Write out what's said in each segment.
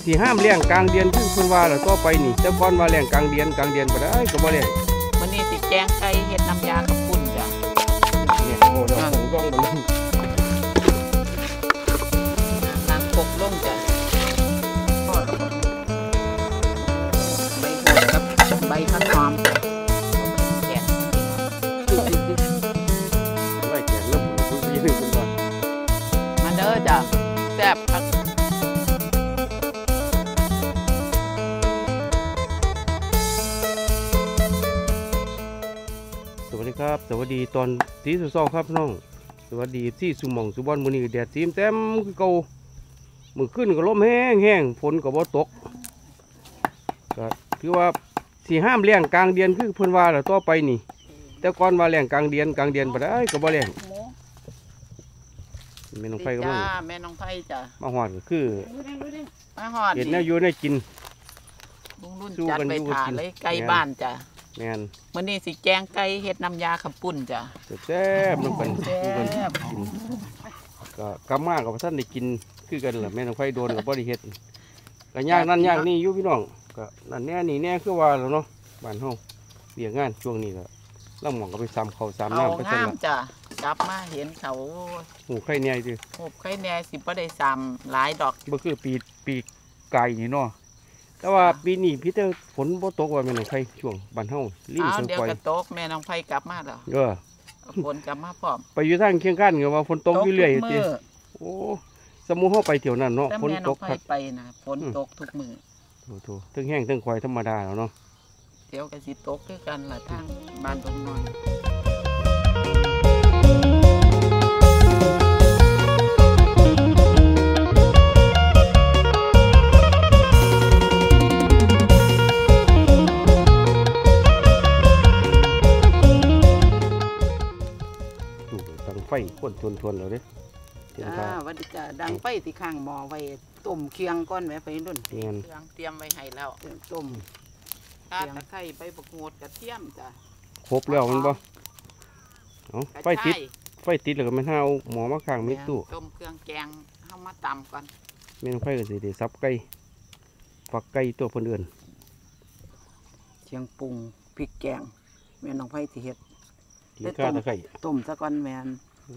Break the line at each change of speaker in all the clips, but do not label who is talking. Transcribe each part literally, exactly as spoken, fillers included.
ที่ห้ามเลี้ยงกลางเดือนคือคนว่าแล้วต่อไปนี่แต่ก่อนว่าเลี้ยงกลางเดือนกลางเดือนบ่ได้ก็บ่เลี้ยง
วันนี้สิแกงไก่เฮ็ดน้ำยากับปุ่นจ้ะ
เนี่ยโอ้ดอกของร่องบ่ลง
น้ำกกลงจ้ะทอดใบโหดกับใบผักหอมแกง
ไว้แกงน้ำผู้ปีนึงเพิ่นว่า
มาเด้อจ้ะแซ่บคัก
สวัสดีครับสวัสดีตอนตีสุดซอครับน้องสวัสดีที่สุมองสุบอนมื้อนี้แดดซีมเต็มคือเก่ามื้อขึ้นก็ลมแห้งแห้งฝนก็บ่ตกก็ถือว่าสิห้ามเลี้ยงกลางเดือนคือเพิ่นว่าแล้วต่อไปนี่แต่ก่อนว่าเลี้ยงกลางเดือนกลางเดือนบ่ได้ก็บ่เลี้ยงแม่น้องไฟก็มา
แม่น้องไฟจ้ะ
มาฮอดก็คือ
มาฮอด
เห็นแนวอยู่ได้กิน
ลุงรุ่นจัดไปถาเลยไก่บ้านจ้ะ
แม่น
มื้อนี้สิแกงไก่เฮ็ดน้ำยาขับปุ่นจ้ะ
แซ่บๆมันเป็นมันกินก็กำมากับท่านได้กินคือกันแหละแม่น้องไฟโดนกับบ่ได้เฮ็ดก็ย่างนั่นย่างนี่อยู่พี่น้องก็นั่นแน่นี่แน่คือว่าแล้วเนาะบ้านเฮาเวียกงานช่วงนี้ก็เราหม่องก็ไปซ้ำข้าวซ้ำน้ำไปซั่นล่ะ
จ้ะกลับมาเห็นเขา
หูไข่แหน่ดิ
หูไข่แหน่สิบ่ได้ซ้ำหลายดอก
บ่คือปีปีไก่นี่เนาะแต่ว่าปีนี้พี่เตอฝนบ่ตกว่าแม่น้องไฟช่วงบ้านเฮาลิ้นเ
พิ่นปล่อยเดี๋ยวก็ตกแม่น้องไฟกลับมาแล้ว
เออ
ฝนกลับมาพร้อม
ไปอยู่ทางเคียงข้านก็ว่าฝนตกอยู่เรื่อยติโอ้สมมุติเฮาไปเที่ยวนั้นเนาะฝนตก
ครับไปนะฝนตกทุกมื้อ
โธ่ๆทั้งแห้งทั้งควายธรรมดาแล้วเนาะ
เดี๋ยวก็สิตกคือกันล่ะทางบ้านตรงน้อย
ไฟข้นทวนๆแล้วเด้
จ้าวันนี้จ้าดังไฟที่ข้างหม้อไว้ต้มเคียงก้อนไว้ไปรุ่นเครื่องเตรียมไว้ให้แล้วต้มข่าตะไคร้ใบบักโงดกระเทียมจ้า
ครบแล้วมันบ่เอาไฟติดไฟติดแล้วก็ไม่เท่าหมอมาข้างมิดตู้
ต้มเครื่องแกงเข้ามาตำก่อน
ไม่ต้องไฟก็สิได้ซับไก่ฝักไก่ตัวคนอื่น
เชียงปรุงพริกแกงแม่น้องไฟสิเฮ็ด
ข้าตะไคร้
ต้มซะก่อนแมน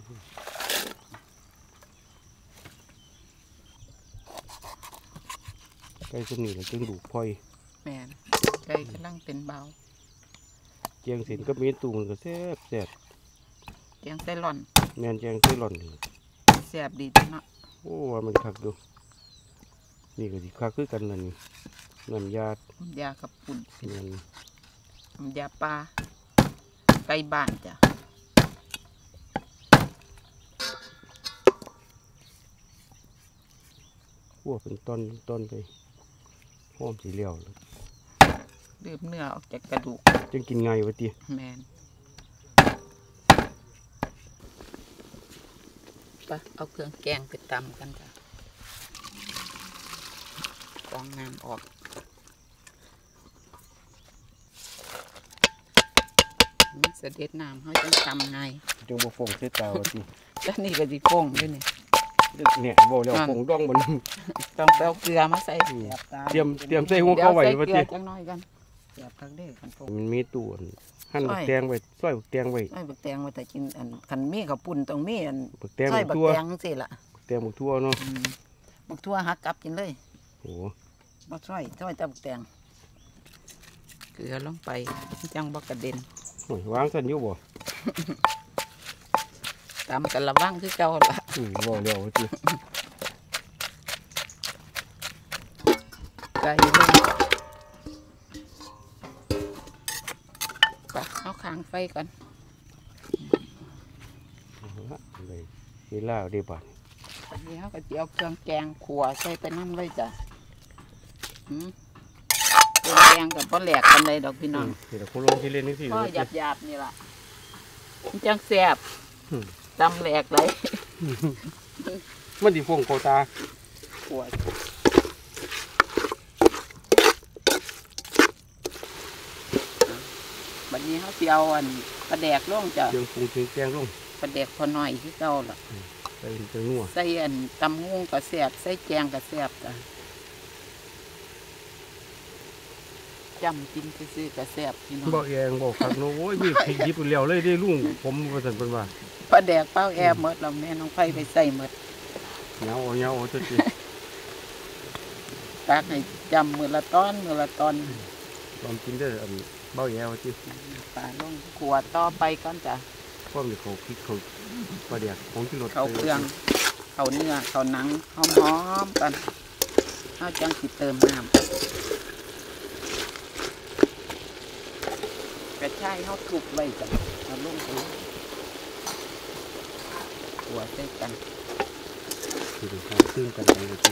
ไก่ตัวนี้เราจึงดูพลอย
แมนไก่กำลังเป็นเบา
เจียงสินก็มีตูมันก็แซ่บแซ่บ
เจียงไส้หล่อน
แมนเจียงไส้หล่อน
แซ่บดีเนาะ
โอ้ว่ามันคักดูนี่ก็สิคักคือกันนั่นนี่น้ำยา
น้ำยากับปุ่น
แมน
น้ำยาปลาไก่บ้านจ้ะ
หัวเป็นต้นต้นไปหอมสีเหลียว
ดื่มเนื้อออกจากกระดูก
จึงกินไงวะตี
แมนปะเอาเครื่องแกงไปตำกันจ้ะกรองน้ำออกเสด็จน้ำเขาจะทำไง
จังบ่ฟงเสียตาวะตี
แล้วนี่ก็จะฟงด้วยเนี่ย
เนี่ยบ่แล้วฟงดองบน
ต้องไปเอาเกลือมาใส่
เตรียมเตรียมใส่หัวเข้าไว้วะตี
จังน้อยกันเสียบทั้งเด้กัน
มันมีตู้หั่นบักแตงไว้ซอยบักแตงไว้
ซอยบักแตงไว้แต่กินอันคันมีกับปุ่นต้องมีอัน
บักแตง
ซอยบักแตงสิล่ะ
บักแตงบักทั่วเนาะ
บักทั่วหักกลับกินเลย
โอ้
มาซอยซอยแต่บักแตงเกลือลงไปจังบักกระเด็น
วางสันอยู่บ่
ตามกันระวังคือเก่าละ
อืมบ่เร็วจี
ไก่เลยปะเอาค้างไฟก่อน
เวลาเดี๋ยวบ่
เดี๋ยวก็จะเอาเครื่องแกงขัวใส่ไปน้ำเลยจ้ะเครื่องแกงกับปลาแหลกกันเลยดอกพี่น้อง
เดี๋ยวคุณลงที่เล่นนี่สิ
ก็หยาบหยาบนี่ล่ะจังแซ่บตำแหลกเลย
มันดีฟงโคตา
ขัวบัดนี้เขาเจียวอันปลาแดกล่องจ้ะ
เจียวปรุงเจียวแกงล่อง
ปลาแดกพอหน่อยที่เก่าล่ะ
ใส่เจียวนัว
ใส่อันตำงูกระแซ่บใส่แกงกระแซ่บจ้ะจำกินซื่อๆกระแซบพี่น้อง
บ่แองบ่คักเนาะโอ้ยมีพริกดิบแล้วเลยได้ลุงผมว่าซั่นเพิ่นว่า
ปลาแดกเป้าแอบหมดเราแม่น้องไฟไปใส่หมด
เหนียวเหนียวจังซี่
ตักให้จำมือละต้อนมือละตอน
ลองกินเด้ออันเบ้าแยวจิ
ปลาลงขวดต่อไปก่อนจ้ะ
พร้อมนี่เขาพริกเขาปลาแดกของที่รถ
เขาเครื่องเขาเนื้อเขาหนังหอมๆกันเอาจังสิเติมน้ำกระชายเขาทุบไว้จ้ะเอาลงไปหัวใส่กัน
คือเดี๋ยวเขาซึ้งกันไปเลยจิ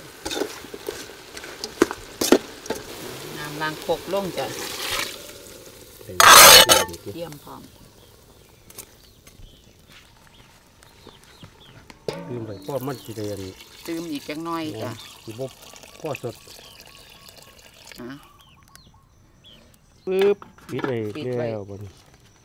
น้ำล้างโคกลงจ้ะ
ใส่เดี๋ยวจิ
เยี่ยมพร้อม
ลืมไปเพราะมันสิได้อัน
ตืมอีกจังน้อยจ้ะ
สิบ่พอสด
ฮะ
ปึ๊บปิดไว้
ปิดไว้
แล้วบัดนี้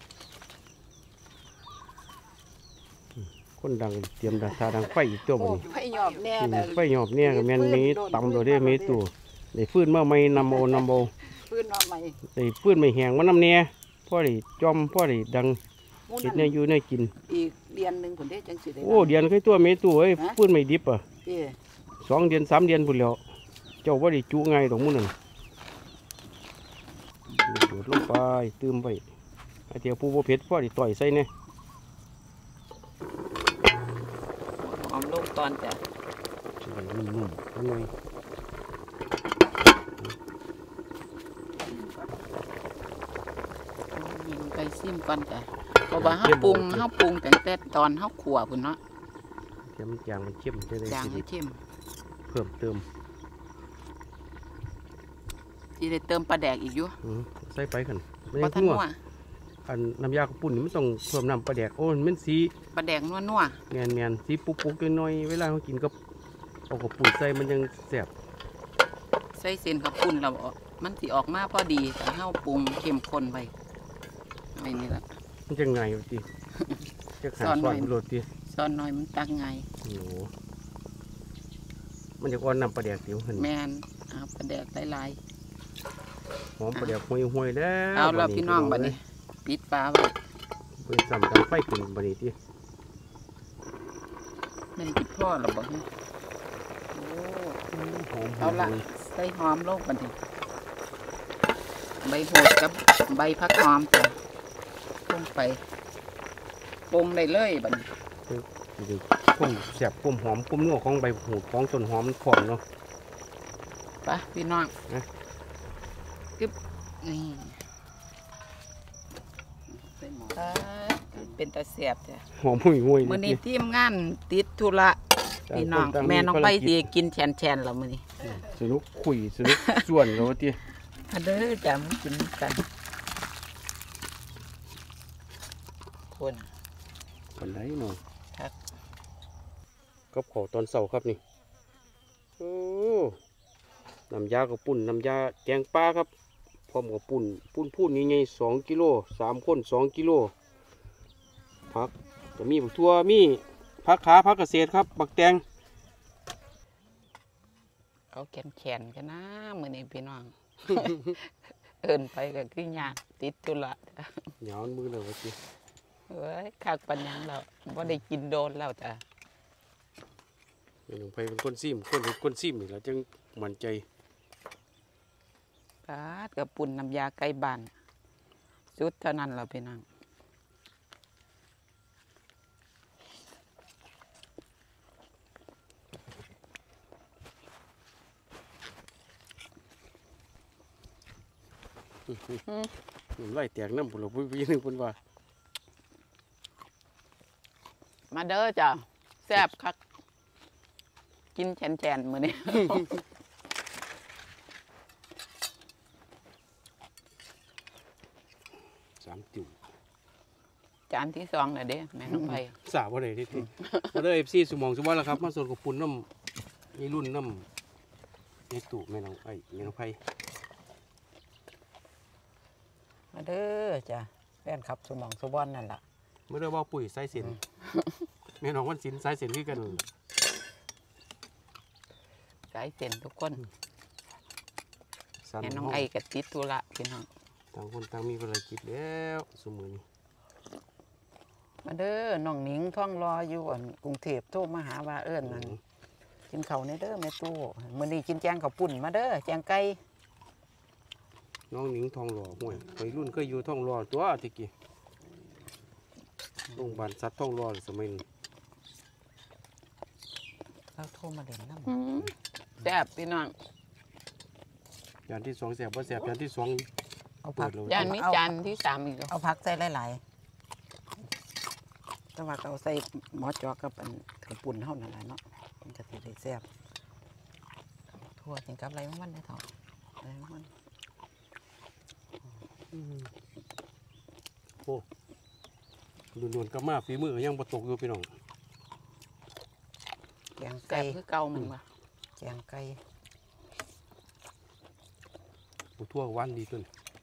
คนดังเตรียมดาทาดังไฟอีกตัวบัดนี้
ไฟหยอบแน่เลย
ไฟหยอบเนี่ยก็แม่นมีตำโดดเด้มีตู้ได้ฟื้นมาใหม่นำเอานำเอา
พื้นมาใหม่
ได้ฟื้นไม่แห้งมานำแน่พ่อได้จอมพ่อได้ดัง
หมู่
เฮ็ด
นั่
แน่
น
อยู่แน่กิน
อีกเดือนหนึ่งผลได้จังสิได้
โอ้เดือนเคยตัวเมตู้เอ้ยฟื้นไม่ดิบอ่ะ
เด้
สองเดือนสามเดือนพุ่นแล้วเจ้าว่าได้จุง่ายตรงมื้อนั้นโดดลงไปตื้มไปอาเทียวผู้บ่เผ็ดพ่อได้ต่อยใส่แน่
หอมลงตอนจ้ะ
สิได้นุ่มๆหน่อย
ยิงไปซิมก่อนจ้ะเพราะว่าเฮาปรุงเฮาปรุงตั้งแต่ตอนเฮาขั่วพุ่นเนาะ
เทียมจางมันเข้มจะได้
จาง
สิ
ให้
ได้
เข้ม
เพิ่มเติม
สิได้เติมปลาแดกอีกอยู่
อือใส่ไปคั่นไม่
บ่
ได้
ทัน
นัว
นัว
อันน้ำยากระปุ่นนี่มันต้องเพิ่มน้ำปลาแดกโอ้มันสี
ปลาแดกนัว
แมนๆสีปุกๆน้อยๆเวลาเขากินกับเอากระปุ่นใส่มันยังแซ่บ
ๆใส่เส้นกับปุ่นแล้วมันสิออกมาพอดีถ้าเฮาปรุงเข้มข้นไว้ไว้นี่ล่ะ
มันจะง่ายอยู่ติจะขาด
ซ่อน
ซอ
ไว้
สโรตี
ซ้อนน้อยมันตักไงาย
โอ้โหมันจะอ่อนน้ำปลาแดกสิวเห็น
แม่นเอาปลาแดกหลาย
หอมปลาแดกห่วยๆแล้ว
ๆเอาแล้วพี่น้องบัดนี้ปิดฝาไว้
เปิดซ้ำกันไฟขึ้นบัดนี้ติ
ไม่ได้กินพ่อหรอกบ่ฮะโอ้
หอม
เอาละใส่หอมลงบัดนี้ใบโหดกับใบผักหอมจ้ะลงไปปรุงได้เลยบัดนี้
สิได้ความแซ่บความหอมความนัวของใบหูดของต้นหอมมันพร้อมเนาะ
ไปพี่น้อง
นะ
กึบนี่ใส่หม้ออ่าเป็นตาเสียบจ้ะ
หอมห่วยๆ
มื้อ
เล
นี้
ย
ทีมงานติดธุระพี่น้องแม่น้องไปสิกินแฉนๆแล้วมื้อนี้
สนุกคุยสนุกส่วนแล้วติ
อันเด้อจ้ะมันกินกันคน
ปันไดเนาะ
ครับ
กับขอตอนเสาร์ครับนี่โอ้น้ำยากระปุ่นน้ำยาแกงปลาครับพร้อมกับปุ่นปุ่นพูนใหญ่ๆสองกิโลสามคนสองกิโลผักจะมีผักทั่วมีผักขาผักเกษตรครับบักแตง
เอาแขนๆกันนะมื้อนี้พี่น้อง เอิ้นไปก็คือยากติดธุระจ้ะ
เหนียวมือเลยวะจี
เอ้ยคักปัญญังแล้วบ่ได้กินโดนแล้วจ้ะ
เป็นลงไปเป็นคนซิมคนเป็นคนซิมนี่แหละจึงมั่นใจ
ปาดกับปุ่นน้ำยาไก่บ้านสุดเท่านั้นแล้วพี่น้อง
น้ำไหลแตกน้ำผุนเราพุ่งนึงพุ่นว่า
มาเด้อจ้ะแซ่บคักกินแฉนๆมื้อนี้
สามติ๋ว
จานที่สองน่ะเด้แม่น้องไป
สาวอะไรที่ที่มาเลยเอฟซีสมองสมบัติแล้วครับมาส่วนกับปุ่นน้ำนี่รุ่นน้ำในตู้แม่น้องไอ้แม่น้องไผ่
มาเด้อจ้ะแฟนคลับสมองสบอนนั่นล่ะ
เมื่อได้ว่าปุ๋ยสายเส้นแม่น้องวันสินสายเส้นคือกัน
สายเส้นทุกคน
สั่น
แม่น้องไอ้กับติดธุระพี่น้อง
ต่างคนต่างมีภารกิจแล้วสมือนี้
มาเด้อน้องหนิงท่องรออยู่อั่นกรุงเทพโทรมาหาว่าเอิ้นนั่นกินข้าวในเด้อแม่ตู้มื้อนี้กินแจงข้าวปุ่นมาเด้อแจงไก่
น้องหนิงทองหล่อห่วยวัยรุ่นก็อยู่ทองหล่อตัวตะกี้โรงพยาบาลสัตว์ทองหล่อสมัยนี้
เราโทรมาเด่นน้ำแซ่บพี่น้อง
จานที่สองแสบว่าแสบจานที่สอง
เอาผักจานนี้จานที่สามอีกเอาผักใส่หลายๆแต่ว่าเอาใส่หมอจอกับอันกระปุ่นเท่านั้นแหละเนาะมันจะได้แซ่บทั่วถึงกับอะไรมันได้เท่าอะไรมัน
โอ้นวลๆก็มาฝีมือก็ยังประตกอยู่พี่น้อง
แกงไก่คือเก่ามันว่ะแกงไก่
ปูทั่วหวานดีต้น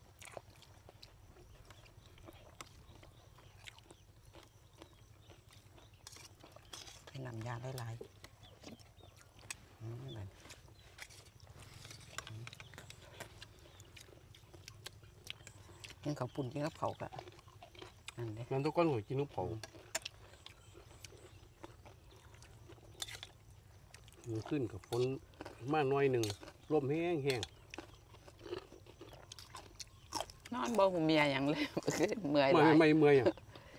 ให้น้ำยาหลายๆอืมแบบกินข้าวปุ่นกินกับข้าวกะอันนี้
งั้นทุกคนหัวกินนุ๊กเผามันขึ้นกับฝนมาหน่อยหนึ่งลมแห้งแห้ง
นอนบ่หูเมียอย่างเลยเมื่อยห
ไม่
ลาย
ไม่เมื่อยอ่ะ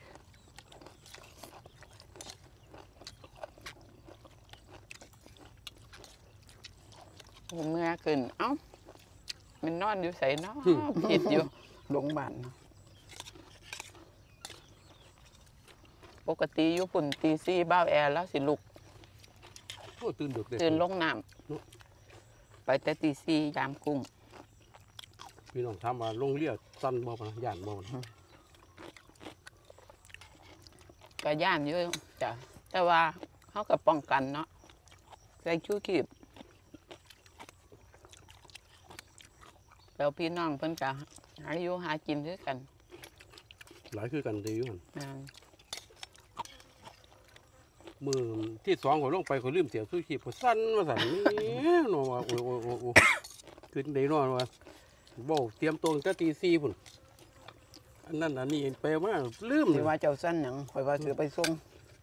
หูเมื่อยขึ้นเอ้ามันนอนอยู่ใส่นอนผิดอยู่โรงพยาบาลปกติอยู่ปุ่นตีสี่บ้าวแอร์แล้วสิลุก
โอ้ตื่นดึกเลย
ตื่นลงน้ำไปแต่ตีสี่ยามกุ้ง
พี่น้องถามว่าลงเรียสั้นบ่ปะย่านบ่ปะ
ก็ย่านเยอะจ้ะแต่ว่าเขาก็ป้องกันเนาะใส่ชูชีพแล้วพี่น้องเพิ่นก็หาอยู่หากินด้วยกัน
หลายคือกันดีอยู่หั่น
อ่า
มือที่สองเขาลงไปเขาลืมเสียสู้ชีพเขาสั้นว่าสั่นนี่นอนว่าโอ้โอ้โอ้โอ้ขึ้นได้นอนว่าบ่เตรียมตัวตั้งแต่ตีสี่พุ่นอันนั้นอันนี้ไปมาลืม
สิว่าเจ้าสั้นหยังข่อยว่าสิไปส่ง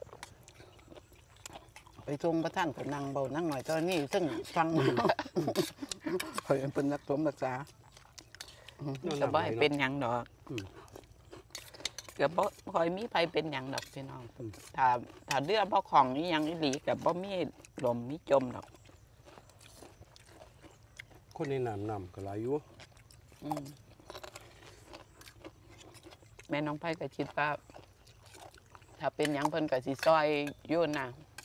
ไปส่งประท่านก็นั่งเบานั่งหน่อยตอนนี้ซึ่งฟัง ข่อยเป็นนักสมรักษาก็บ่ให้เป็นหยังดอกก็บ่ค่อยมีไผเป็นหยังดอกพี่น้องถ้าถ้าเรือบ่ของนี่ยังอีหลีก็บ่มีลมมีจมดอก
คนในน้ำน้ำก็หลายอยู่
อืมแม่น้องไผก็คิดว่าถ้าเป็นหยังเพิ่นก็สิซอยอยู่นะ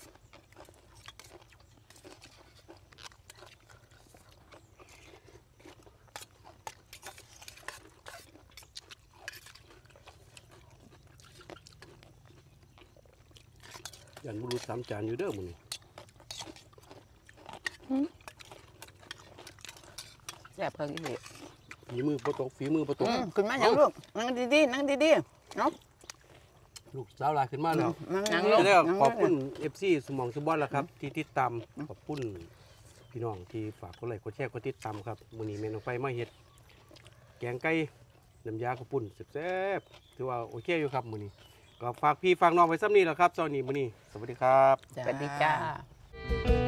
ยันบุรุษสามจานอยู่เด้อมื้อนี้
แซ่บเพิ่นอีหลี
ฝีมือบ่ตกฝีมือบ่ตก
ขึ้นมาอย่างลูกนั่งดีๆนั่งดีๆเนาะ
ลูกสาวหลายขึ้นมาแล้ว
นั่งล
ก็
ง
ได้ขอบคุณ เอฟ ซี สมองสุบอนแล้วครับ ที่ติดตามขอบคุณพี่น้องที่ฝากกดไลค์กดแชร์กดติดตามครับมื้อนี้แม่น้องไฟมาเฮ็ดแกงไก่น้ำยาข้าวปุ้นแซ่บๆถือว่าโอเคอยู่ครับมื้อนี้ก็ฝากพี่ฝากน้องไว้ซ้ำนี้แหละครับตอนนี้มื้อนี้สวัสดีครับ
สวัสดีจ้า